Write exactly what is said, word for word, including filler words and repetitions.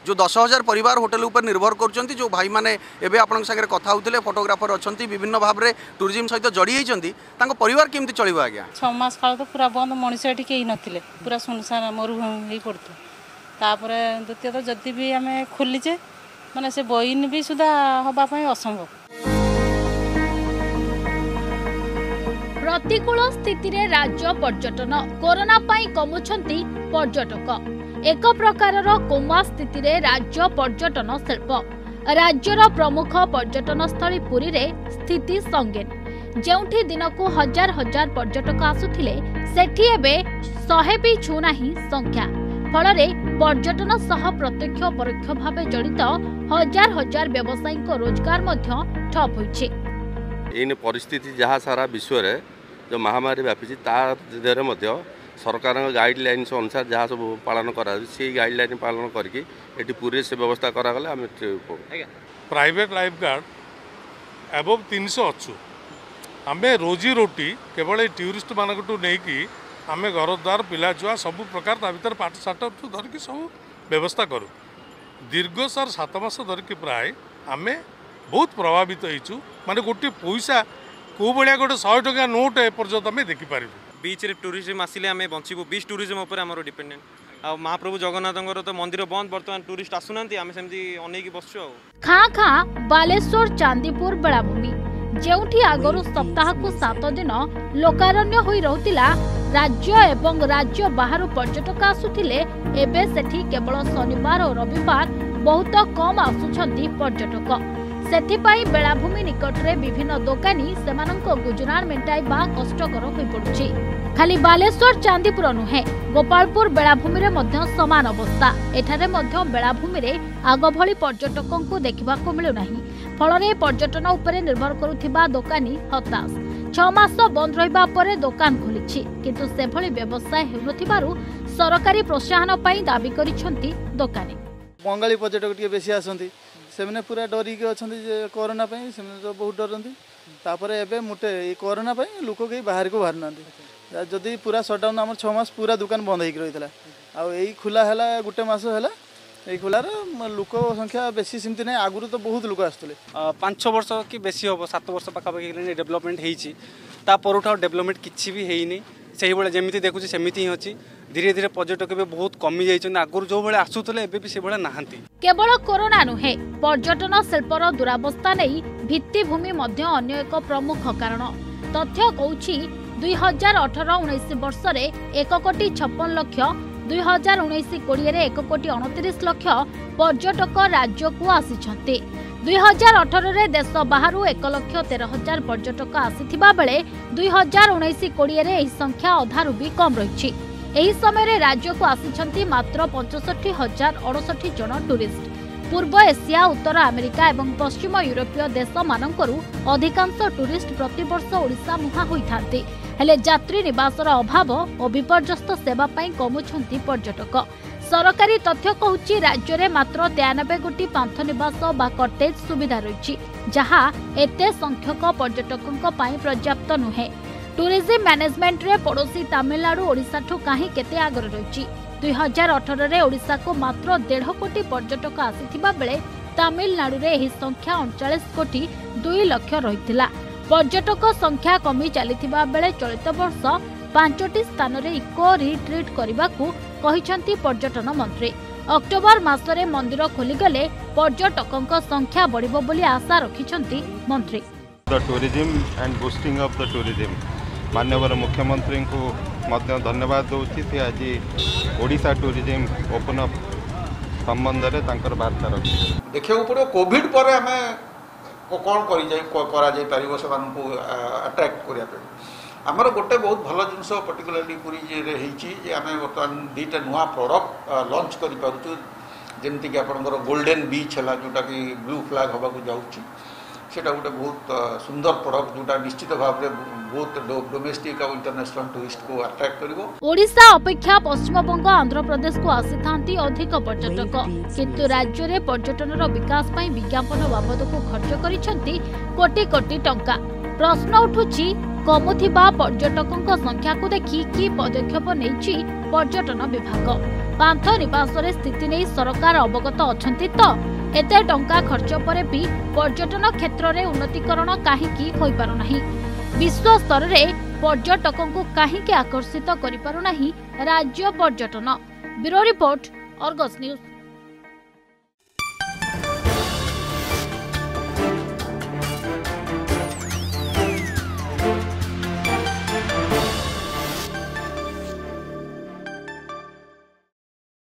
जो दस हजार परिवार होटेल उपर निर्भर कर जो भाई मैंने एवं आपण सागर कथा होते फोटोग्राफर अच्छा विभिन्न भाव में टूरिज्म सहित जड़ी होती परिवार केमती चलो आज्ञा छमास काल तो पूरा बंद मनीष ये कहीं नथिले पूरा सुनसान मरुभूमि पड़ता तापर द्वितीय तो जदि भी आम खोलीचे माने से बइन भी सुधा हवापाई असंभव। प्रतिकूल स्थिति रे राज्य पर्यटन कोरोना पाई कमुछंती पर्यटक एक प्रकार कोमा स्थिति रे राज्य पर्यटन शिल्प राज्यर प्रमुख पर्यटन स्थली पुरी रे स्थिति संगीन जेउठी दिन को हजार हजार पर्यटक आसुथिले सेठी एबे शहे भी छू नाही संख्या फल पर्यटन सह प्रत्यक्ष परोक्ष भाव जड़ित हजार हजार व्यवसायी रोजगार ठप होइछे। इन परिस्थिति जहाँ सारा विश्व रे जो महामारी व्यापी तार मध्य सरकार गाइडलाइंस अनुसार जहाँ सब पालन करा से गाइडलाइन पालन करके पूरी से व्यवस्था करागले आम प्राइवेट लाइफ गार्ड एबव तीन सौ अच्छु आम रोजी रोटी केवल टूरिस्ट मानक नहीं आम घर द्वार पिला छुआ सब प्रकार भर पाठ साठ धरिकी सब व्यवस्था करूँ दीर्घ सर सात मास धरिकी प्राय आम बहुत प्रभावित होइछु माने गोटे पैसा को भाया गोटे शहे टका नोट एपर्यंत आम देखिपार बीच रे टूरिज्म आसिले आम बचबू बीच टूरिज्म उपर आमर डिपेंडेंट आ महाप्रभु जगन्नाथ तो मंदिर बंद बर्तमान टूरिस्ट आसुना आम सेमती अनेक बसु खाँ खाँ बालेश्वर चांदीपुर बेलाभूमि जेउठी आगरु सप्ताह को सात दिन लोकारण्य होई रहुतिला राज्य एवं राज्य बाहर पर्यटक आसुथिले एबे सेठी केवल शनिवार और रविवार बहुत कम आसुछंती पर्यटक सेथिपाई बेलाभूमि निकटरे विभिन्न दोकानी सेमानंको गुजराण मेंटाइबा कष्टकर होई पडुछि। खाली बालेश्वर चांदीपुर नुहे गोपालपुर बेलाभूमि रे मध्य समान अवस्था एठारे मध्य बेलाभूमि रे आग भली पर्यटकंकु देखिबाको मिलु नाही फलरे पर्यटन उपरे निर्भर करुथिबा दोकानी हताश छ मास बंद रहिबा परे दोकान खोलिछि किंतु सेभली व्यवसाय हेउनथिबारु सरकारी प्रोत्साहन पई दाबी करिसंती दोकानी बंगाली पर्यटक टिके बेसी आसंती सेमने पूरा डरिक अच्छा कोरोना से तो बहुत डरती तापर एवं मुटे कोरोना लोक कहीं बाहर को बाहर ना जदि पूरा सटडाउन आम छमास पूरा दुकान बंद हो रही है आई खोला है गोटे मस है ये खोलार लोक संख्या बेसी सेमती ना आगुरी तो बहुत लोक आसुले पांच छह वर्ष कि बेसी हम सात वर्ष पाखापाखि डेभलपमेंट होता डेभलपमेंट किसी भी है से भाई जमी देखुचे सेमती ही अच्छी धीरे धीरे पर्यटक भी बहुत कमी जाइछन आगुर जो भाई आसुतले एबे भी से भाई नाहंती केवल कोरोना नुहे पर्यटन शिल्पर दुरावस्था नहीं भित्तिभूमि मध्य अन्य एक प्रमुख कारण तथ्य कहूछि दुई हजार अठर उन्नीस वर्ष रे एक कोटी छप्पन लक्ष दुई हजार उन्नीस कोड़े रे एक कोटी अणतीस लक्ष पर्यटक राज्य को आसिछन्ते दुई हजार अठर रे देश बाहर एक लक्ष तेरह हजार पर्यटक आसिथिबा बेले दुई हजार उन्नीस कोड़े रे एही संख्या अधारू भी कम रही एही समय रे राज्य को आसिछन्ति मात्र पचसठी हजार अड़सठी जन टूरिस्ट पूर्व एशिया उत्तर अमेरिका एवं पश्चिम यूरोपीय देश मानकरू अधिकांश टूरिस्ट प्रतिवर्ष ओडिशा मुहा होइथांते हेले यात्री निवासर अभाव और विपर्यस्त सेवा पई कमुछन्ति पर्यटक सरकारी तथ्य कहूछि राज्य रे मात्र तेयानबे गोटी पांथ निवास बा कटेज सुविधा रही जहा एते संख्यक पर्यटकों पई पर्याप्त नुहे टूरिज्म मैनेजमेंट रे पड़ोसी तमिलनाडु ओडिशा ठू कहीं केते आगर रही दुई हजार अठर रे ओडिशा को मात्र डेढ़ कोटी पर्यटक आसिथिबा बेले तमिलनाडु रे एही संख्या उनचालीस कोटी दुई लक्ष रहिथिला पर्यटक संख्या कमी चलिथिबा बेले चलित वर्ष पांचटी स्थान रे इको रिट्रीट करबाकू कहिसंती पर्यटन मंत्री अक्टोबर मासरे मंदिर खोलीगले पर्यटकक संख्या बढ़िबो बोली आशा रखिसंती मंत्री the tourism and boosting of the tourism माननीय मुख्यमंत्री को मध्य धन्यवाद दूसरी आज ओडिशा टूरिज्म ओपन अप संबंध में तांकर वार्ता रखी देखा पड़ो कोविड पर आम कौन कर से अट्राक्ट करने आमर गोटे बहुत भल जिनस पर्टिकुलरली पूरी आम बर्तमान दुईटा नुआ प्रोडक्ट लॉन्च करूँ जमीक आपंकर गोल्डन बीच है जोटा कि ब्लू फ्लैग हवा जाऊँगी सेटा गोटे बहुत सुंदर प्रोडक्ट जोटा निश्चित भाव में बहुत डोमेस्टिक और इंटरनेशनल टूरिस्ट को अट्रैक्ट करिवो। ओडिशा अपेक्षा पश्चिम बंग आंध्र प्रदेश को आसीथांती अधिक पर्यटक किंतु राज्य रे पर्यटनर विकास पई विज्ञापन बाबद को खर्च करिसंती कोटी कोटी टंका प्रश्न उठुछि कमुथिबा पर्यटकक संख्या को देखि कि पदक्षेप नेछि पर्यटन विभाग पांथ निवास रे स्थिति नहीं सरकार अवगत अछंती तो एते टंका खर्च परे भी पर्यटन क्षेत्र में उन्नतीकरण कहीं होई पारु नाही। विश्व स्तर रे पर्यटकों को कहीं आकर्षित करि पारु नाही राज्य पर्यटन। Bureau report, Argus news.